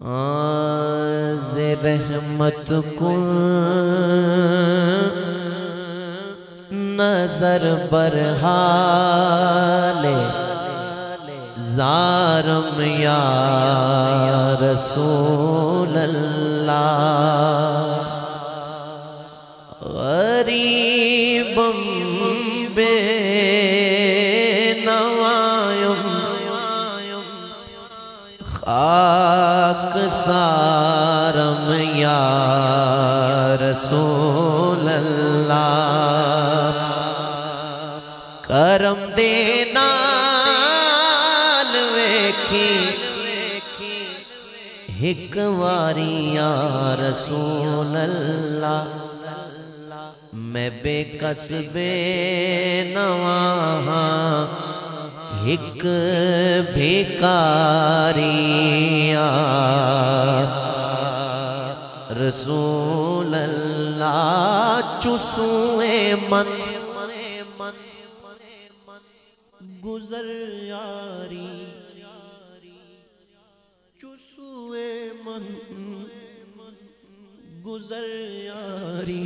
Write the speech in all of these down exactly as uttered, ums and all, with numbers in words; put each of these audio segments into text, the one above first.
آز رحمت کن نظر برحال زارم یا رسول اللہ غریبم بے نوائم خاک سارم یا رسول اللہ کرم دینا ایک واری یا رسول اللہ میں بے کس بے نواں ایک بھیکاری یا رسول اللہ چسوئے من گزر یاری چسوئے من گزر یاری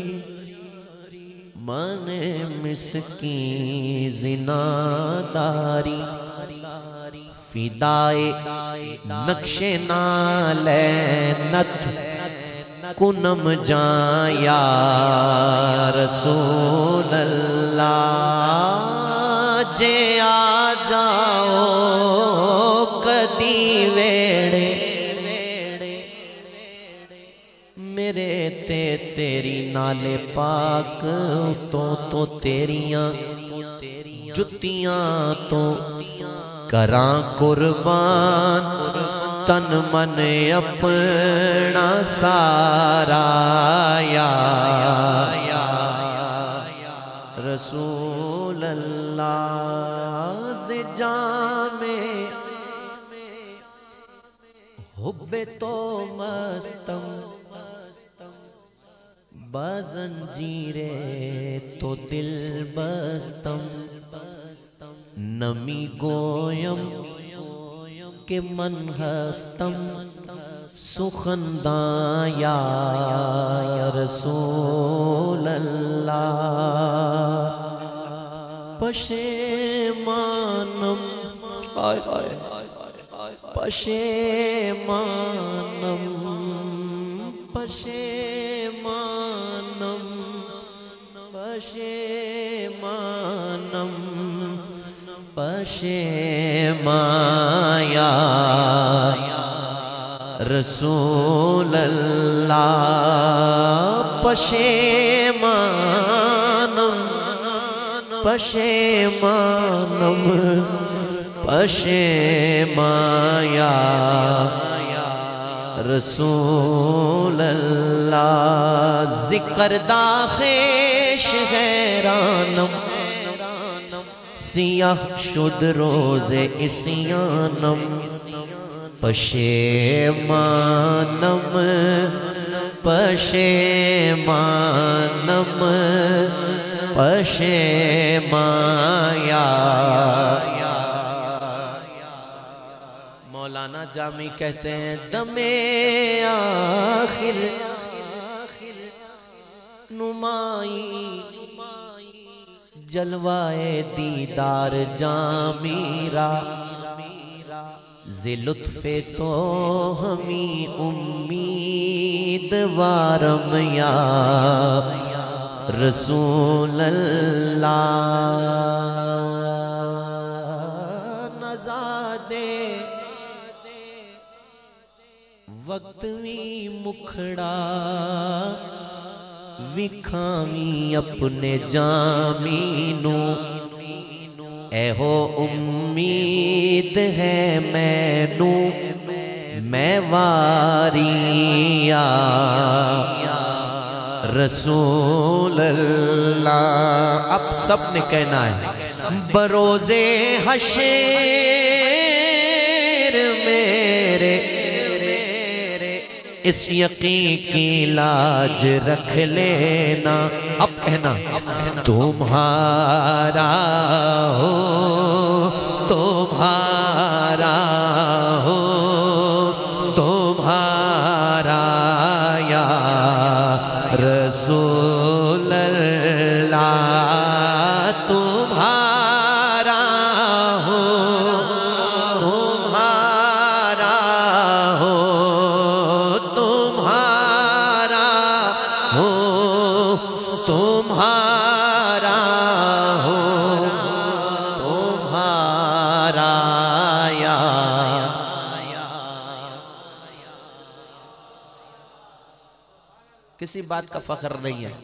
من مسکین زناداری فدائے نقش نالینت کنم جان یا رسول اللہ جے آ جاؤ کدی ویڑے میرے تے تیری نالے پاک تو تو تیریاں جتیاں تو کراں قربان تن من اپنا سارا یا رسول اللہ سے جامے حب تو مستم بازنجیرے تو دل بستم نمی گویم کہ من ہستم سخندان یا رسول اللہ پشیمانم پشیمانم پشیمانم پشیمانم پشیمان یا رسول اللہ پشیمانم پشیمانم پشیمان یا رسول اللہ ذکر داخش حیرانم سیاہ شد روز اسیانم پشیمانم پشیمانم پشیمان یا مولانا جامی کہتے ہیں دم آخر نمائی جلوائے دیدار جامیرا زی لطف تو ہمیں امید وارم یا رسول اللہ نزادے وقت وی مکھڑا وکھامی اپنے جامینو اے ہو امید ہے مینو میں واری یا رسول اللہ اب سب نے کہنا ہے بروز حشر میرے اس یقین کی لاج رکھ لینا اب کہنا تمہارا ہو تمہارا ہو تمہارا तुम्हारा या रसूल अल्लाह तुम्हारा हो तुम्हारा हो तुम्हारा हो तुम्हारा हो तुम्हारा या किसी बात का फख्र नहीं है,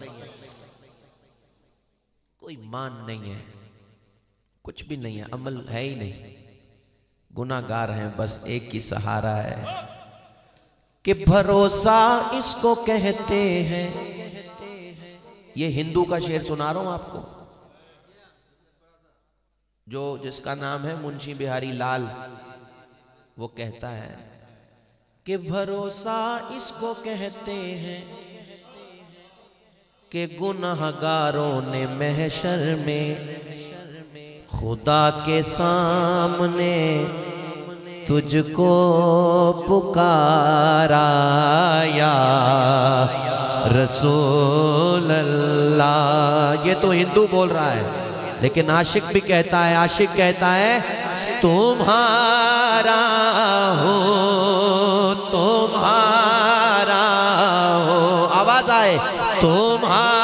कोई मान नहीं है, कुछ भी नहीं है, अमल है ही नहीं, गुनाहगार हैं, बस एक ही सहारा है कि भरोसा इसको कहते हैं। ये हिंदू का शेर सुना रहा हूं आपको, जो जिसका नाम है मुंशी बिहारी लाल, वो कहता है कि भरोसा इसको कहते हैं कि गुनाहगारों ने महशर में खुदा के सामने तुझको पुकारा या रसूल अल्लाह। ये तो हिंदू बोल रहा है, लेकिन आशिक भी कहता है, आशिक कहता है तुम्हारा हो तुम्हारा हो, आवाज आए तुम्हारा